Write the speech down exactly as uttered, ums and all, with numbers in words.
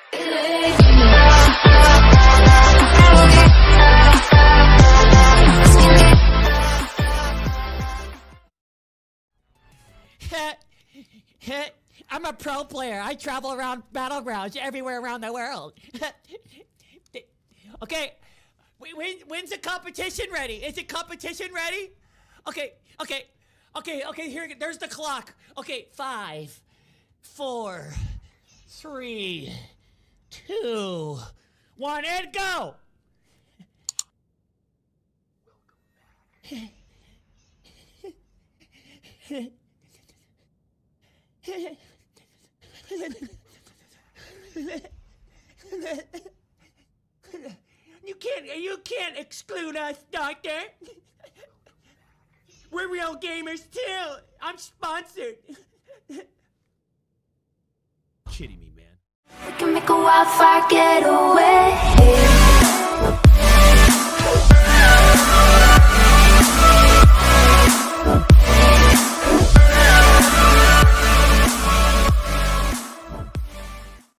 I'm a pro player. I travel around battlegrounds everywhere around the world. Okay, when, when's the competition ready? Is the competition ready? Okay, okay, okay, okay, here, there's the clock. Okay, five, four, three, two, one, and go! You can't, you can't exclude us, Doctor. We're real gamers too. I'm sponsored. Kidding me, man. We can make a wildfire get away.